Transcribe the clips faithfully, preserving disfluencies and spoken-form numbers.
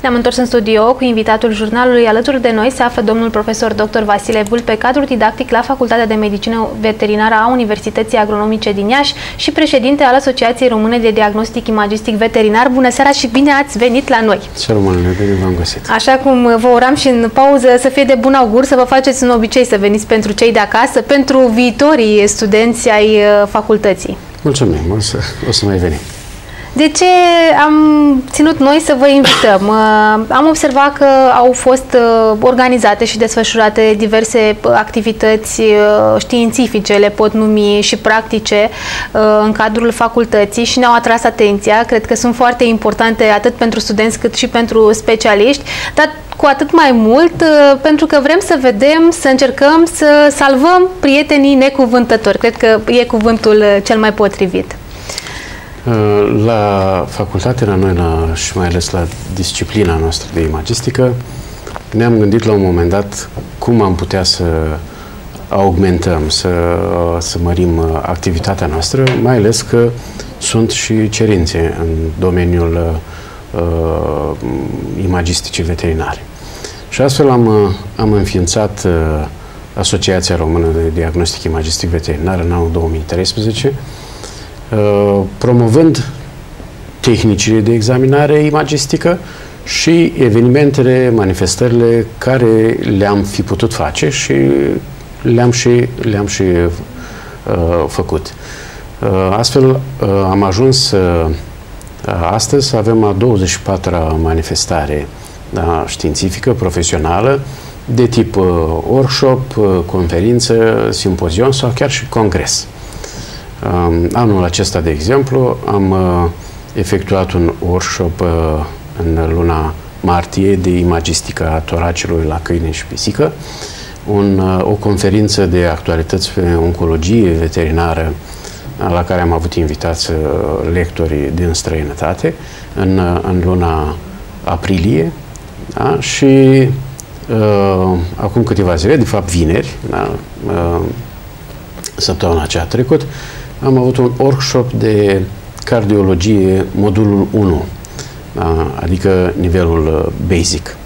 Ne-am întors în studio cu invitatul jurnalului. Alături de noi se află domnul profesor doctor Vasile Vulpe, cadru didactic la Facultatea de Medicină Veterinară a Universității Agronomice din Iași și președinte al Asociației Române de Diagnostic Imagistic Veterinar. Bună seara și bine ați venit la noi! Ce română, bine v-am găsit! Așa cum vă uram și în pauză, să fie de bun augur, să vă faceți un obicei să veniți pentru cei de acasă, pentru viitorii studenți ai facultății. Mulțumim, o să, o să mai venim. De ce am ținut noi să vă invităm? Am observat că au fost organizate și desfășurate diverse activități științifice, le pot numi, și practice în cadrul facultății și ne-au atras atenția. Cred că sunt foarte importante atât pentru studenți cât și pentru specialiști, dar cu atât mai mult pentru că vrem să vedem, să încercăm să salvăm prietenii necuvântători. Cred că e cuvântul cel mai potrivit. La facultate, la noi la, și mai ales la disciplina noastră de imagistică, ne-am gândit la un moment dat cum am putea să augmentăm, să, să mărim activitatea noastră, mai ales că sunt și cerințe în domeniul uh, imagisticii veterinare. Și astfel am, am înființat uh, Asociația Română de Diagnostic Imagistic Veterinar în anul două mii treisprezece, promovând tehnicile de examinare imagistică și evenimentele, manifestările care le-am fi putut face și le-am și, le-am și uh, făcut. Uh, astfel uh, am ajuns uh, astăzi să avem a douăzeci și patra manifestare, da, științifică, profesională, de tip uh, workshop, uh, conferință, simpozion sau chiar și congres. Anul acesta, de exemplu, am uh, efectuat un workshop uh, în luna martie de imagistica toracelui la câine și pisică, un, uh, o conferință de actualități pe oncologie veterinară la care am avut invitați uh, lectorii din străinătate în, uh, în luna aprilie, da? Și uh, acum câteva zile, de fapt vineri, da? uh, săptămâna aceea trecut, am avut un workshop de cardiologie modulul unu, da? Adică nivelul basic.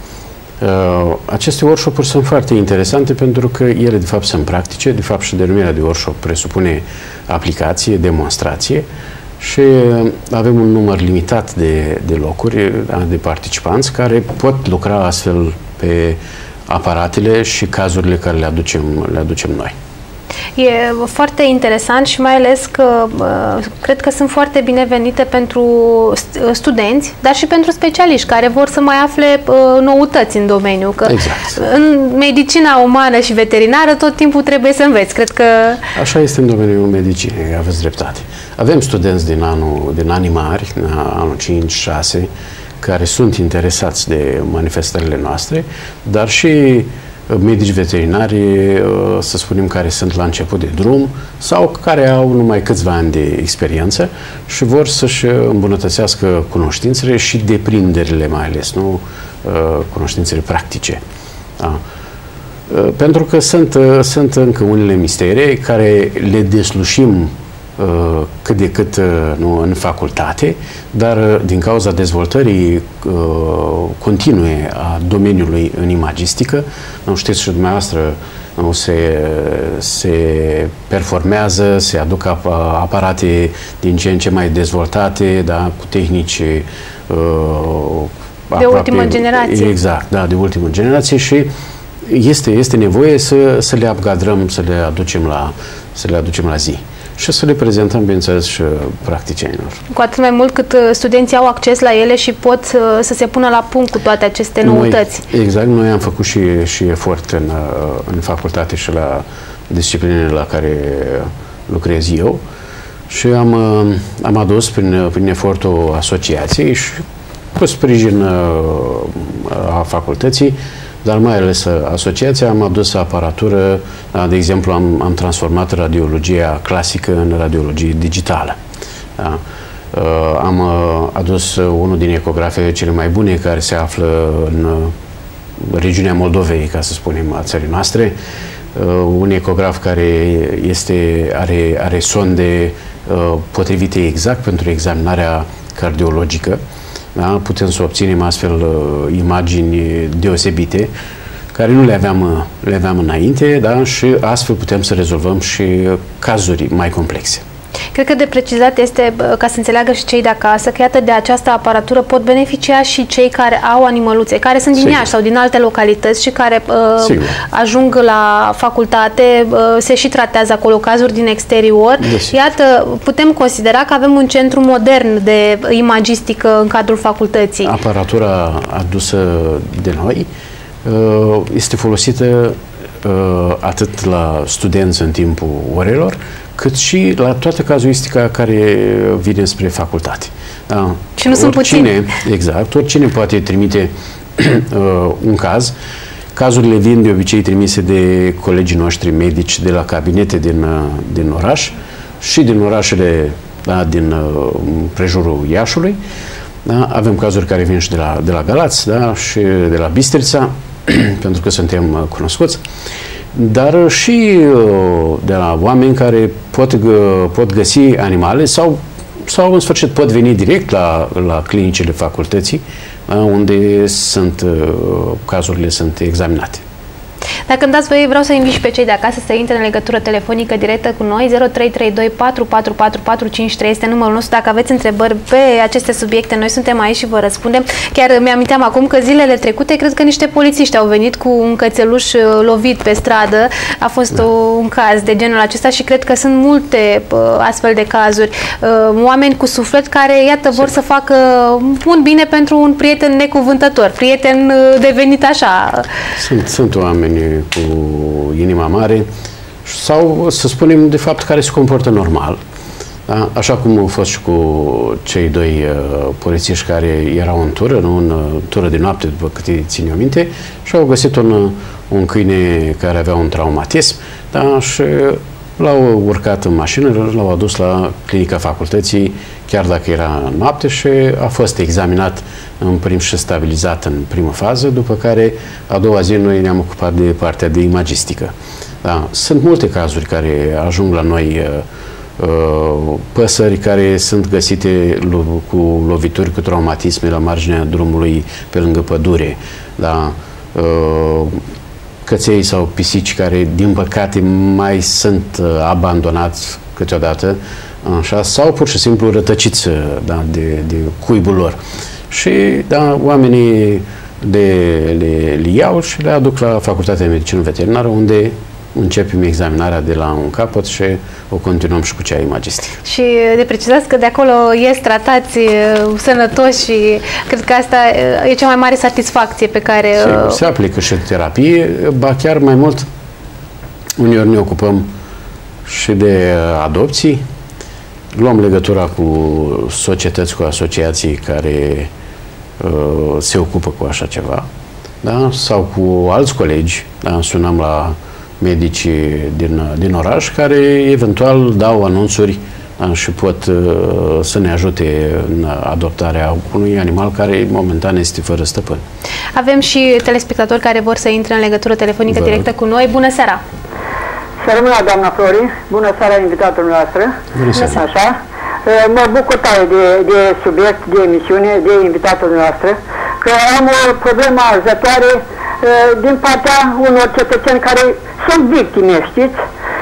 Aceste workshop-uri sunt foarte interesante pentru că ele de fapt sunt practice, de fapt și denumirea de workshop presupune aplicație, demonstrație și avem un număr limitat de, de locuri, da? De participanți care pot lucra astfel pe aparatele și cazurile care le aducem, le aducem noi. E foarte interesant și mai ales că uh, cred că sunt foarte binevenite pentru studenți, dar și pentru specialiști care vor să mai afle uh, noutăți în domeniu. Că exact. În medicina umană și veterinară tot timpul trebuie să înveți. Cred că... Așa este în domeniul medicinei, aveți dreptate. Avem studenți din, anul, din anii mari, anul cinci șase, care sunt interesați de manifestările noastre, dar și medici veterinari, să spunem, care sunt la început de drum sau care au numai câțiva ani de experiență și vor să-și îmbunătățească cunoștințele și deprinderile mai ales, nu cunoștințele practice. Da. Pentru că sunt, sunt încă unele misterii care le deslușim cât de cât nu, în facultate, dar din cauza dezvoltării uh, continue a domeniului în imagistică, nu știți și dumneavoastră, nu, se, se performează, se aduc ap aparate din ce în ce mai dezvoltate, da, cu tehnici uh, de aproape, ultimă generație. Exact, da, de ultimă generație și este, este nevoie să, să le upgradăm, să le aducem la, să le aducem la zi. Și să le prezentăm, bineînțeles, și practicienilor. Cu atât mai mult cât studenții au acces la ele și pot să se pună la punct cu toate aceste noutăți. Noi, exact. Noi am făcut și, și efort în, în facultate și la disciplinele la care lucrez eu și am, am adus prin, prin efortul asociației și cu sprijin a facultății, dar mai ales asociația, am adus aparatură, de exemplu, am, am transformat radiologia clasică în radiologie digitală. Da? Am adus unul din ecografele cele mai bune care se află în regiunea Moldovei, ca să spunem, a țării noastre, un ecograf care este, are, are sonde potrivite exact pentru examinarea cardiologică. Da? Putem să obținem astfel uh, imagini deosebite, care nu le aveam, le aveam înainte, da? Și astfel putem să rezolvăm și cazuri mai complexe. Cred că de precizat este, ca să înțeleagă și cei de acasă, că iată de această aparatură pot beneficia și cei care au animăluțe, care sunt din Sigur. Iași sau din alte localități și care uh, ajung la facultate, uh, se și tratează acolo cazuri din exterior. Desigur. Iată, putem considera că avem un centru modern de imagistică în cadrul facultății. Aparatura adusă de noi uh, este folosită uh, atât la studenți în timpul orelor, cât și la toată cazuistica care vine spre facultate. Da. Și nu sunt puține. Exact, oricine poate trimite uh, un caz. Cazurile vin de obicei trimise de colegii noștri medici de la cabinete din, uh, din oraș și din orașele, da, din uh, prejurul Iașului. Da. Avem cazuri care vin și de la, de la Galați, da, și de la Bistrița, pentru că suntem uh, cunoscuți, dar și de la oameni care pot, pot găsi animale sau, sau în sfârșit pot veni direct la, la clinicile facultății, unde sunt, cazurile sunt examinate. Dacă îmi dați voie, vreau să invit și pe cei de acasă să intre în legătură telefonică directă cu noi. zero trei trei doi patru patru patru patru cinci trei este numărul nostru. Dacă aveți întrebări pe aceste subiecte, noi suntem aici și vă răspundem. Chiar mi-aminteam acum că zilele trecute, cred că niște polițiști au venit cu un cățeluș lovit pe stradă. A fost da. o, un caz de genul acesta și cred că sunt multe uh, astfel de cazuri. Uh, oameni cu suflet care, iată, vor să facă un bine pentru un prieten necuvântător, prieten uh, devenit așa. Sunt, sunt oameni cu inima mare sau, să spunem, de fapt, care se comportă normal. Da? Așa cum a fost și cu cei doi uh, polițiști care erau în tură, nu în uh, tură de noapte, după câte țin eu minte, și au găsit un, un câine care avea un traumatism, da? Și l-au urcat în mașină, l-au adus la clinica facultății, chiar dacă era noapte, și a fost examinat în prim și stabilizat în primă fază, după care a doua zi noi ne-am ocupat de partea de imagistică. Da. Sunt multe cazuri care ajung la noi, uh, păsări care sunt găsite lo cu lovituri, cu traumatisme la marginea drumului pe lângă pădure. Da. Uh, căței sau pisici care, din păcate, mai sunt uh, abandonați câteodată, așa, sau pur și simplu rătăciți, da, de, de cuibul lor. Și, da, oamenii le, le, le iau și le aduc la Facultatea de Medicină Veterinară, unde începem examinarea de la un capăt și o continuăm și cu cea imagistică. Și de precizat că de acolo ies tratați sănătoși și cred că asta e cea mai mare satisfacție pe care... Se, se aplică și terapie, ba chiar mai mult, uneori ne ocupăm și de adopții, luăm legătura cu societăți, cu asociații care uh, se ocupă cu așa ceva, da? Sau cu alți colegi, da? Sunăm la medici din, din oraș care eventual dau anunțuri, da? Și pot uh, să ne ajute în adoptarea unui animal care momentan este fără stăpân. Avem și telespectatori care vor să intre în legătură telefonică directă cu noi. Bună seara! Să rămână, doamna Flori, bună seara invitatul noastră. Bună seara. Așa. Mă bucur tare de, de subiect, de emisiune, de invitatul noastră, că am o problemă arzătoare din partea unor cetățeni care sunt victime, știți?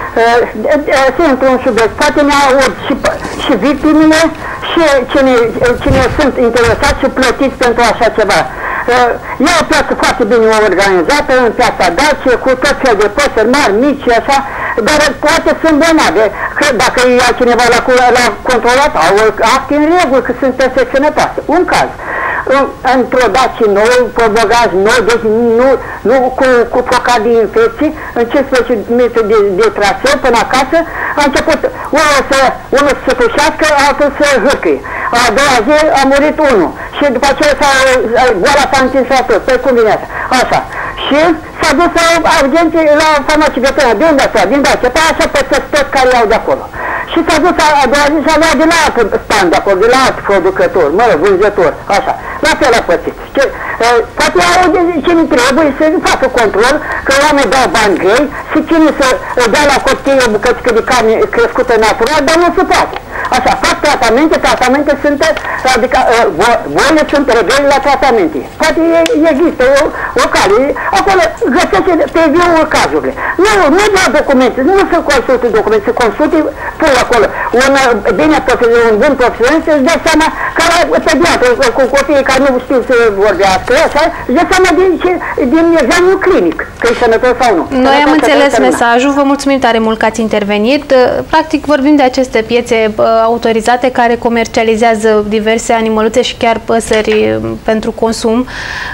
Se intră un subiect, poate ne aud și, și victimele și cine, cine sunt interesați și plătiți pentru așa ceva. E o piață foarte bine organizată, în piața Dacie, cu tot fel de păsări mari, mici și așa, dar poate sunt bolnave. Că dacă ia cineva la, la controlat, au acte în regulă, că sunt peste sănătoase. Un caz. Într-o Dacie nouă, pe bagaj nou, deci nu, nu cu, cu focat de infecții, în cincisprezece metri de, de traseu până acasă, a început unul să, unul să se tușească, altul să hârcăie. A doua zi a murit unul și după aceea goala s-a întins la tot, pe cum vine asta. Așa. Și s-a dus la agenții, la farmacie veterinară, din Dacia, din Dacia, pe așa pe toți care iau de acolo. Și s-a dus a, a doua zi și a luat de la alt stand de acolo, de la alt producător, mă rog, vânzător, așa. La fel a pățit. Ce, e, poate au ce nu trebuie să facă control, că oamenii dau bani grei, și cine să dea la copii o bucățică de carne crescută natural, dar nu se poate. Așa, fac tratamente, tratamente sunt, adică bolile sunt reglări la tratamente. Poate există o, o cale, acolo găsește pe viu cazurile. Nu, nu doar documente, nu să consulte documente, să consulte, pun acolo un bine profesionist, un bun profesionist, își dă seama că la pediatru, cu copiii care nu știu să vorbească, așa, își dă seama din, din examenul clinic, că e sănătos sau nu. Noi am înțeles mesajul, vă mulțumim tare mult că ați intervenit. Practic vorbim de aceste piețe autorizate care comercializează diverse animăluțe și chiar păsări pentru consum.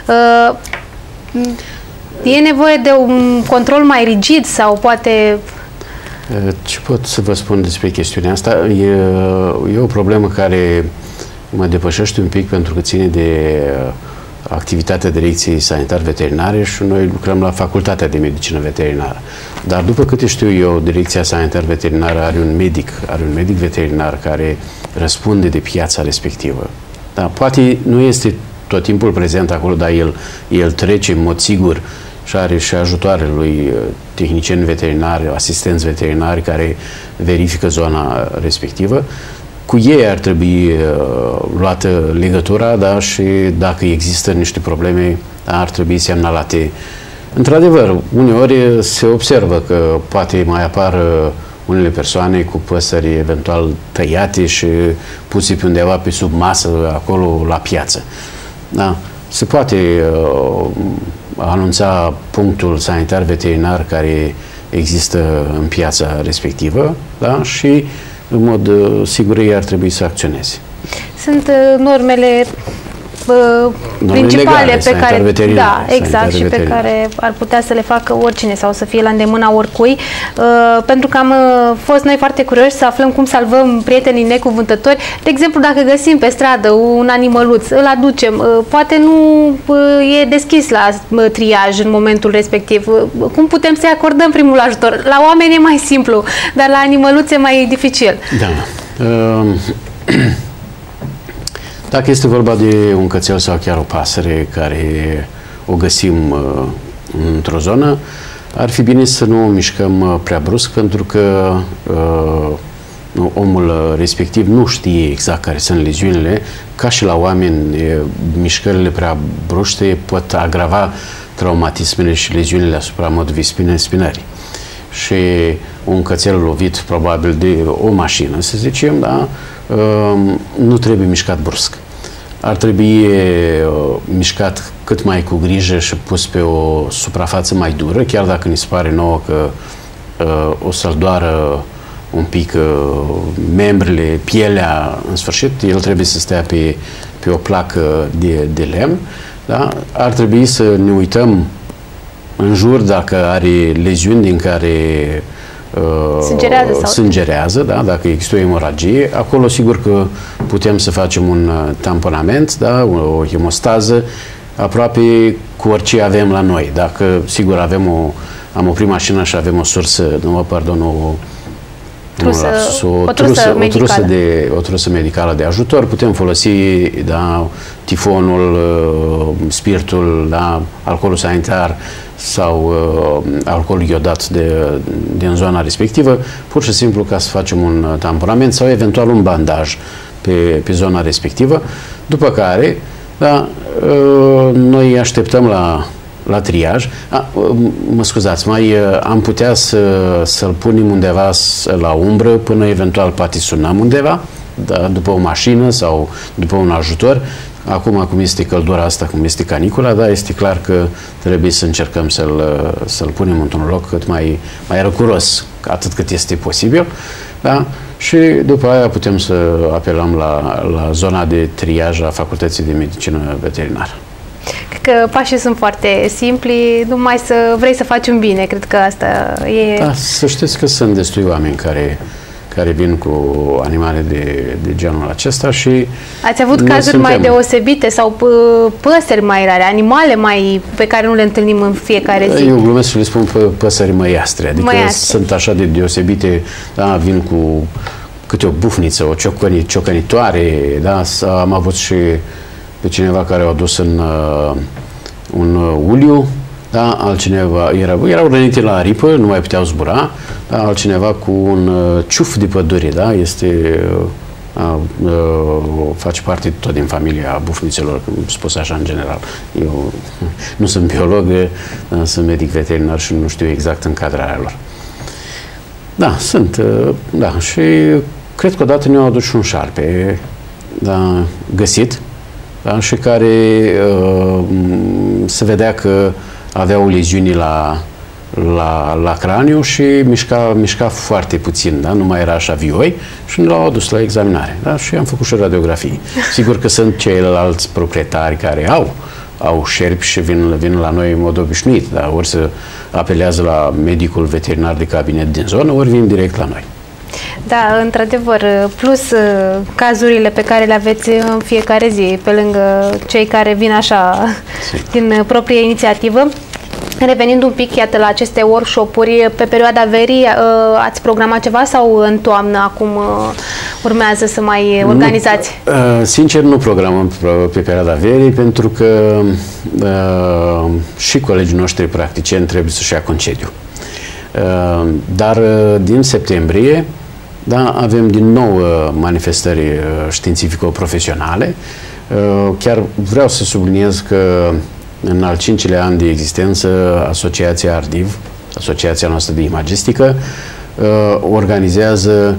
E nevoie de un control mai rigid sau poate... Ce pot să vă spun despre chestiunea asta? E, e o problemă care mă depășește un pic pentru că ține de activitatea Direcției Sanitar-Veterinare și noi lucrăm la Facultatea de Medicină Veterinară. Dar după câte știu eu, Direcția Sanitar-Veterinară are un medic, are un medic veterinar care răspunde de piața respectivă. Da, poate nu este tot timpul prezent acolo, dar el, el trece în mod sigur și are și ajutoarele lui tehnicieni veterinari, asistenți veterinari care verifică zona respectivă. Cu ei ar trebui uh, luată legătura, da, și dacă există niște probleme, ar trebui semnalate. Într-adevăr, uneori se observă că poate mai apar unele persoane cu păsări eventual tăiate și puse pe undeva pe sub masă, acolo la piață. Da? Se poate uh, anunța punctul sanitar-veterinar care există în piața respectivă, da? Și în mod uh, sigur ei ar trebui să acționeze. Sunt uh, normele uh, principale legale, pe care, da, exact, și pe care ar putea să le facă oricine sau să fie la îndemâna oricui, uh, pentru că am uh, fost noi foarte curioși să aflăm cum salvăm prietenii necuvântători. De exemplu, dacă găsim pe stradă un animăluț, îl aducem, uh, poate nu uh, e deschis la uh, triaj în momentul respectiv. Uh, cum putem să-i acordăm primul ajutor? La oameni e mai simplu, dar la animăluțe e mai dificil. Da. Uh... Dacă este vorba de un cățel sau chiar o pasăre care o găsim uh, într-o zonă, ar fi bine să nu o mișcăm uh, prea brusc, pentru că uh, omul respectiv nu știe exact care sunt leziunile. Ca și la oameni, e, mișcările prea bruște pot agrava traumatismele și leziunile asupra modului spine, spinării. Și un cățel lovit probabil de o mașină, să zicem, da, nu trebuie mișcat brusc. Ar trebui mișcat cât mai cu grijă și pus pe o suprafață mai dură, chiar dacă ni se pare nouă că o să-l doară un pic membrele, pielea, în sfârșit, el trebuie să stea pe, pe o placă de, de lemn. Da? Ar trebui să ne uităm în jur dacă are leziuni din care Sângerează, sau... sângerează, da? Dacă există o hemoragie, acolo sigur că putem să facem un tamponament, da? O, o hemostază, aproape cu orice avem la noi. Dacă, sigur, avem o, am oprit mașina și avem o sursă, nu, pardon, o trusă, o, o, trusă, trusă o, trusă de, o trusă medicală de ajutor, putem folosi, da, tifonul, spiritul, da, alcoolul sanitar sau uh, alcool iodat de, din zona respectivă, pur și simplu ca să facem un tamponament sau eventual un bandaj pe, pe zona respectivă, după care, da, uh, noi așteptăm la, la triaj. A, uh, mă scuzați, mai uh, am putea să, să-l punem undeva la umbră până eventual poate sunăm undeva, da, după o mașină sau după un ajutor. Acum, cum este căldura asta, cum este canicula, da, este clar că trebuie să încercăm să-l să-l punem într-un loc cât mai, mai răcuros, atât cât este posibil, da? Și după aia putem să apelăm la, la zona de triaj a Facultății de Medicină Veterinară. Cred că pașii sunt foarte simpli, numai să vrei să faci un bine, cred că asta e... Da, să știți că sunt destui oameni care care vin cu animale de, de genul acesta și... Ați avut cazuri suntem... mai deosebite sau păsări mai rare, animale mai pe care nu le întâlnim în fiecare zi? Eu glumesc și le spun păsări măiastre, adică măiastre. Sunt așa de deosebite, da, vin cu câte o bufniță, o ciocăni, ciocănitoare, da, am avut și pe cineva care au adus în uh, un uh, uliu, da, altcineva, erau, erau rănite la aripă, nu mai puteau zbura, da, altcineva cu un uh, ciuf de pădure, da, este uh, A, uh, face parte tot din familia bufnițelor, spus așa în general. Eu nu sunt biolog, sunt medic veterinar și nu știu exact încadrarea lor. Da, sunt, uh, da, și cred că odată ne-au adus și un șarpe, da, găsit, da, și care uh, se vedea că avea o leziune la La, la craniu și mișca, mișca foarte puțin, da? Nu mai era așa vioi și ne l-au adus la examinare. Da? Și am făcut și radiografii. Sigur că sunt ceilalți proprietari care au, au șerpi și vin, vin la noi în mod obișnuit, da? Ori se apelează la medicul veterinar de cabinet din zonă, ori vin direct la noi. Da, într-adevăr, plus cazurile pe care le aveți în fiecare zi, pe lângă cei care vin așa si. din proprie inițiativă. Revenind un pic, iată, la aceste workshop-uri, pe perioada verii ați programat ceva sau în toamnă acum urmează să mai organizați? Nu, sincer, nu programăm pe perioada verii, pentru că și colegii noștri practicieni trebuie să-și ia concediu. Dar din septembrie, da, avem din nou manifestări științifico-profesionale. Chiar vreau să subliniez că în al cincilea an de existență, Asociația Ardiv, Asociația noastră de imagistică, organizează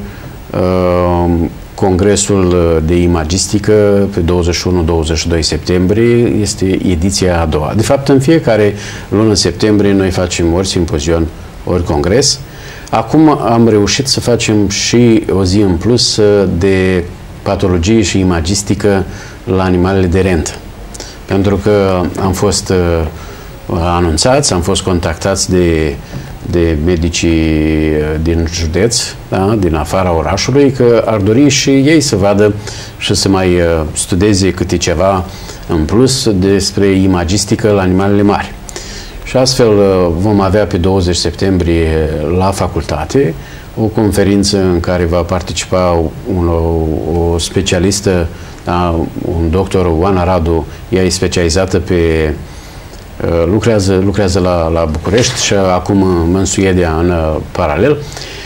Congresul de Imagistică pe douăzeci și unu douăzeci și doi septembrie, este ediția a doua. De fapt, în fiecare lună septembrie noi facem ori simpozion, ori congres. Acum am reușit să facem și o zi în plus de patologie și imagistică la animalele de rentă. Pentru că am fost uh, anunțați, am fost contactați de, de medicii din județ, da, din afara orașului, că ar dori și ei să vadă și să mai uh, studieze câte ceva în plus despre imagistică la animalele mari. Și astfel uh, vom avea pe douăzeci septembrie la facultate o conferință în care va participa un, o, o specialistă, da, un doctor, Oana Radu, ea e specializată pe, lucrează, lucrează la, la București și acum în Suedia în paralel.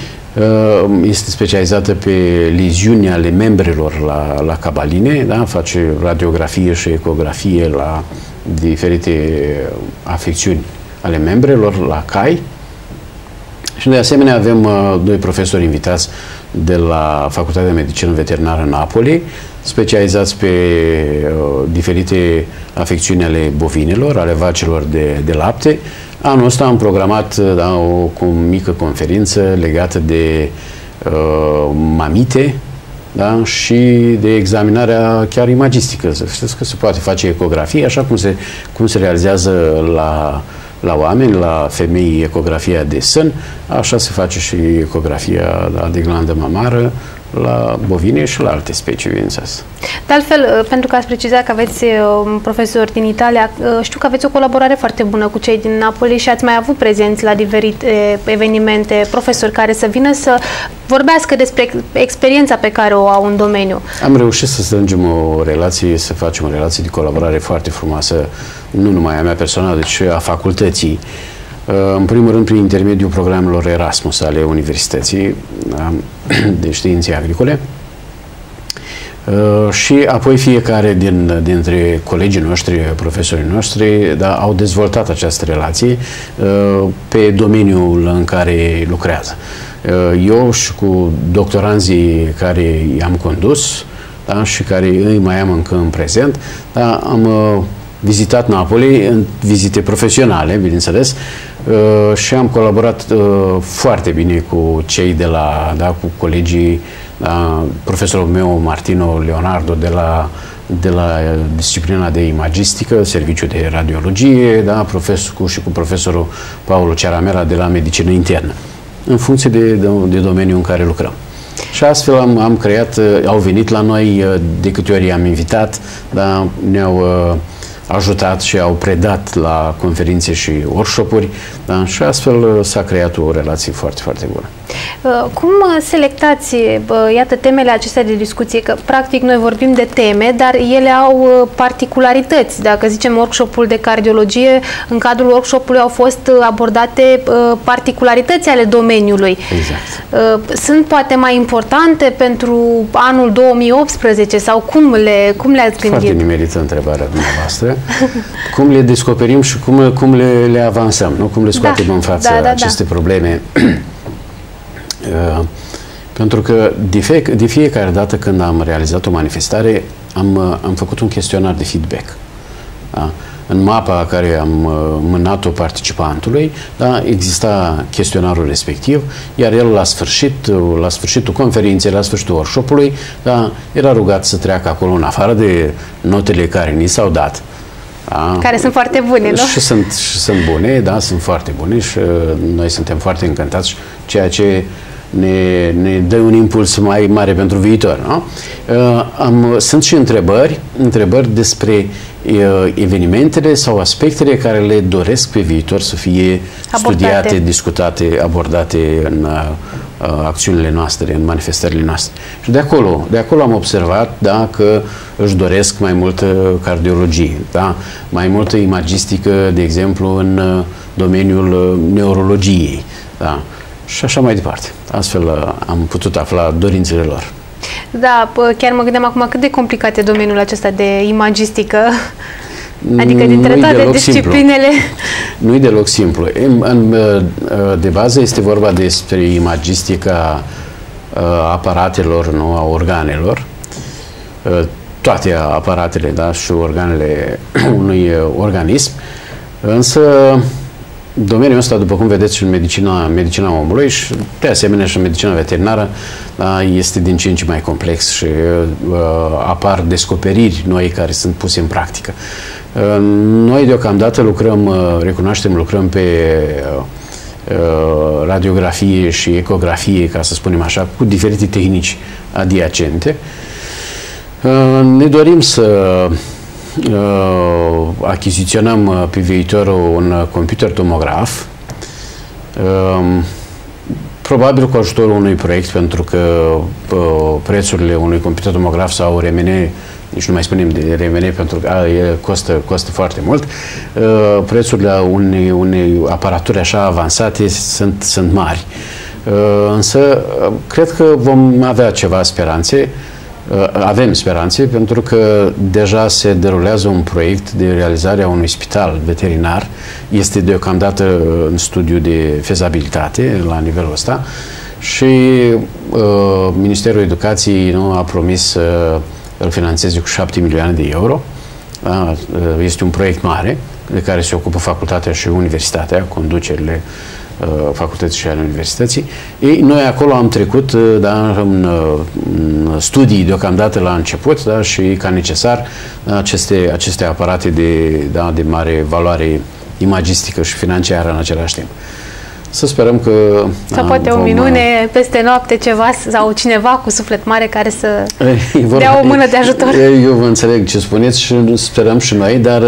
Este specializată pe leziuni ale membrelor la, la cabaline, da, face radiografie și ecografie la diferite afecțiuni ale membrelor, la cai. Și de asemenea avem uh, doi profesori invitați de la Facultatea de Medicină Veterinară Napoli, specializați pe uh, diferite afecțiuni ale bovinelor, ale vacilor de, de lapte. Anul ăsta am programat uh, da, o, o mică conferință legată de uh, mamite, da, și de examinarea chiar imagistică. Știți că se poate face ecografie, așa cum se, cum se realizează la la oameni, la femei, ecografia de sân, așa se face și ecografia de glandă mamară la bovine și la alte specii, bineînțeles. De altfel, pentru că ați precizat că aveți un profesor din Italia, știu că aveți o colaborare foarte bună cu cei din Napoli și ați mai avut prezenți la diferite evenimente, profesori care să vină să vorbească despre experiența pe care o au în domeniu. Am reușit să strângem o relație, să facem o relație de colaborare foarte frumoasă, nu numai a mea personală, ci a facultății. În primul rând, prin intermediul programelor Erasmus ale Universității de Științe Agricole și apoi fiecare din, dintre colegii noștri, profesorii noștri, da, au dezvoltat această relație pe domeniul în care lucrează. Eu și cu doctoranzii care i-am condus, da, și care îi mai am încă în prezent, da, am vizitat Napoli în vizite profesionale, bineînțeles, și am colaborat foarte bine cu cei de la, da, cu colegii, da, profesorul meu, Martino Leonardo, de la, de la disciplina de imagistică, serviciul de radiologie, da, profesor, cu, și cu profesorul Paolo Ceramera de la medicină internă, în funcție de, de, de domeniul în care lucrăm. Și astfel am, am creat, au venit la noi, de câte ori i-am invitat, da, ne-au ajutat și au predat la conferințe și workshop-uri, da, și astfel s-a creat o relație foarte, foarte bună. Cum selectați, iată, temele acestea de discuție? Că, practic, noi vorbim de teme, dar ele au particularități. Dacă zicem workshop-ul de cardiologie, în cadrul workshop-ului au fost abordate particularități ale domeniului. Exact. Sunt poate mai importante pentru anul două mii optsprezece sau cum le, cum le-ați gândit? Foarte nimerită întrebarea dumneavoastră. Cum le descoperim și cum, cum le, le avansăm, nu? Cum le scoatem da, în față da, da, aceste da. probleme. Uh, pentru că de, fie, de fiecare dată când am realizat o manifestare, am, am făcut un chestionar de feedback. Da? În mapa care am mânat-o participantului, da, exista chestionarul respectiv, iar el la sfârșit, la sfârșitul conferinței, la sfârșitul workshop-ului, da, era rugat să treacă acolo, în afară de notele care ni s-au dat. Da? Care sunt foarte bune, nu? Și sunt, și sunt bune, da, sunt foarte bune și noi suntem foarte încântați, ceea ce ne, ne dă un impuls mai mare pentru viitor. Nu? Am, sunt și întrebări, întrebări despre evenimentele sau aspectele care le doresc pe viitor să fie abordate. studiate, discutate, abordate în uh, acțiunile noastre, în manifestările noastre. Și de acolo, de acolo am observat, da, că își doresc mai multă cardiologie, da, mai multă imagistică, de exemplu, în uh, domeniul neurologiei, da, și așa mai departe. Astfel uh, am putut afla dorințele lor. Da, chiar mă gândeam acum cât de complicat e domeniul acesta de imagistică, adică dintre toate disciplinele. Nu e deloc simplu. De bază este vorba despre imagistica aparatelor, nu, a organelor, toate aparatele, da, și organele unui organism, însă domeniul ăsta, după cum vedeți, și în medicina, medicina omului și de asemenea și în medicina veterinară, da, este din ce în ce mai complex și uh, apar descoperiri noi care sunt puse în practică. Uh, noi deocamdată lucrăm, uh, recunoaștem, lucrăm pe uh, radiografie și ecografie, ca să spunem așa, cu diferite tehnici adiacente. Uh, ne dorim să Uh, achiziționăm uh, pe viitor un computer tomograf, uh, probabil cu ajutorul unui proiect, pentru că uh, prețurile unui computer tomograf sau R M N, nici nu mai spunem de R M N pentru că a, e, costă, costă foarte mult, uh, prețurile unei, unei aparaturi așa avansate sunt, sunt mari. Uh, însă, uh, cred că vom avea ceva speranțe. Avem speranțe pentru că deja se derulează un proiect de realizare a unui spital veterinar. Este deocamdată în studiu de fezabilitate la nivelul ăsta și uh, Ministerul Educației, nu, a promis să îl finanțeze cu șapte milioane de euro. Da? Este un proiect mare de care se ocupă facultatea și universitatea, conducerile facultății și ale universității. Ei, noi acolo am trecut, da, în, în studii deocamdată la început, da, și ca necesar aceste, aceste aparate de, da, de mare valoare imagistică și financiară în același timp. Să sperăm că... Sau da, poate vom, o minune peste noapte ceva sau cineva cu suflet mare care să vorba, dea o mână de ajutor. Eu vă înțeleg ce spuneți și sperăm și noi, dar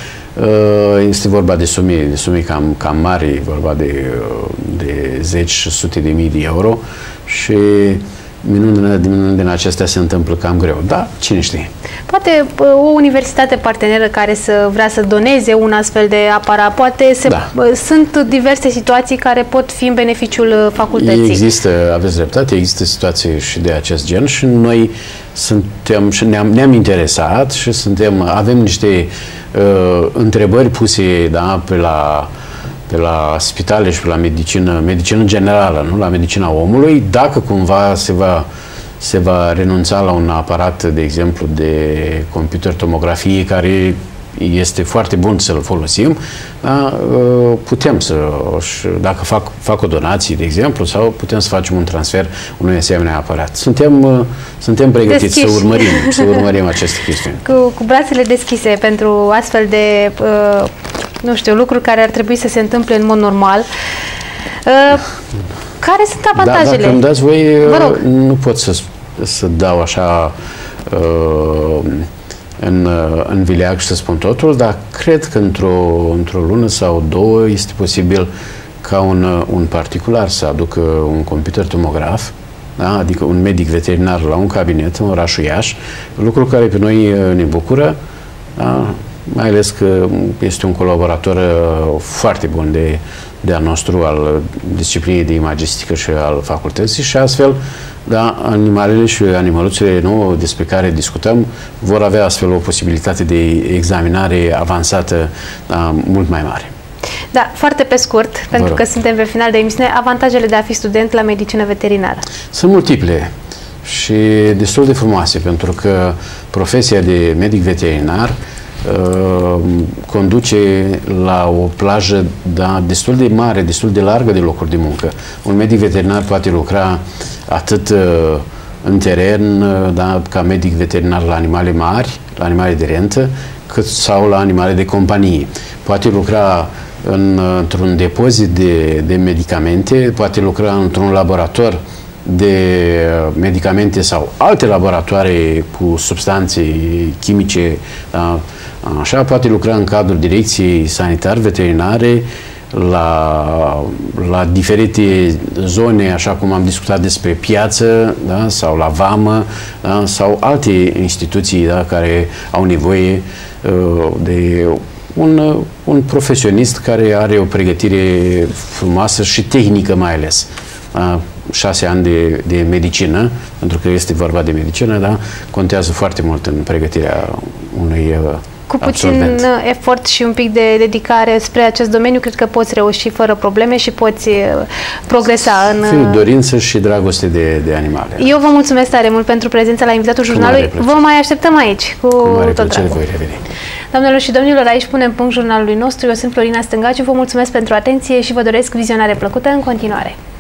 este vorba de sume, de sume cam, cam mari, vorba de, de zeci și sute de mii de euro și minunile din, din acestea se întâmplă cam greu. Da, cine știe? Poate o universitate parteneră care să vrea să doneze un astfel de aparat, poate se, da. Sunt diverse situații care pot fi în beneficiul facultății. Există, aveți dreptate, există situații și de acest gen și noi suntem și ne-am ne-am interesat și suntem, avem niște uh, întrebări puse, da, pe la pe la spitale și pe la medicină, medicină generală, nu? La medicina omului, dacă cumva se va, se va renunța la un aparat, de exemplu, de computer tomografie, care este foarte bun să-l folosim, da? Putem să, dacă fac, fac o donație, de exemplu, sau putem să facem un transfer unui asemenea aparat. Suntem, suntem pregătiți Deschiși. să urmărim, să urmărim aceste chestiuni. Cu, cu brațele deschise pentru astfel de uh, nu știu, lucruri care ar trebui să se întâmple în mod normal. Uh, care sunt avantajele? Da, dacă îmi dați voi, nu pot să, să dau așa uh, în, în vileag și să spun totul, dar cred că într-o într-o lună sau două este posibil ca un, un particular să aducă un computer tomograf, da? Adică un medic veterinar la un cabinet în orașul Iași, lucru care pe noi ne bucură, da? Mai ales că este un colaborator foarte bun de, de al nostru, al disciplinei de imagistică și al facultății și astfel, da, animalele și animăluțele nouă despre care discutăm vor avea astfel o posibilitate de examinare avansată, da, mult mai mare. Da, foarte pe scurt, pentru că suntem pe final de emisiune, avantajele de a fi student la medicină veterinară. Sunt multiple și destul de frumoase, pentru că profesia de medic veterinar uh, conduce la o plajă, da, destul de mare, destul de largă de locuri de muncă. Un medic veterinar poate lucra atât uh, în teren, uh, da, ca medic veterinar la animale mari, la animale de rentă, cât sau la animale de companie. Poate lucra în, într-un depozit de, de medicamente, poate lucra într-un laborator de medicamente sau alte laboratoare cu substanțe chimice, da, așa, poate lucra în cadrul direcției sanitar-veterinare la, la diferite zone, așa cum am discutat despre piață, da, sau la vamă, da, sau alte instituții, da, care au nevoie uh, de un, un profesionist care are o pregătire frumoasă și tehnică mai ales. Da, șase ani de, de medicină, pentru că este vorba de medicină, da, contează foarte mult în pregătirea unui uh, Cu puțin absolvent. efort și un pic de dedicare spre acest domeniu, cred că poți reuși fără probleme și poți progresa în... Fiu, dorință și dragoste de, de animale. Eu vă mulțumesc tare mult pentru prezența la invitatul jurnalului. Vă mai așteptăm aici, cu, cu mare tot plăcere, dragul. voi reveni. Doamnelor și domnilor, aici punem punct jurnalului nostru. Eu sunt Florina Stângaciu, vă mulțumesc pentru atenție și vă doresc vizionare plăcută în continuare.